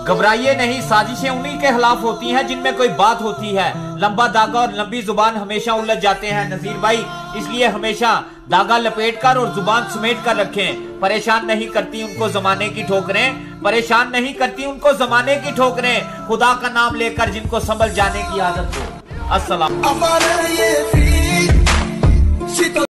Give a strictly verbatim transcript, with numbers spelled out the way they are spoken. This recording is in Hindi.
घबराइए नहीं, साजिशें उन्हीं के खिलाफ होती हैं जिनमें कोई बात होती है। लंबा धागा और लंबी जुबान हमेशा उलझ जाते हैं नजीर भाई, इसलिए हमेशा धागा लपेट कर और जुबान समेट कर रखें। परेशान नहीं करती उनको जमाने की ठोकरें, परेशान नहीं करती उनको जमाने की ठोकरें। खुदा का नाम लेकर जिनको संभल जाने की आदत हो। अस्सलाम।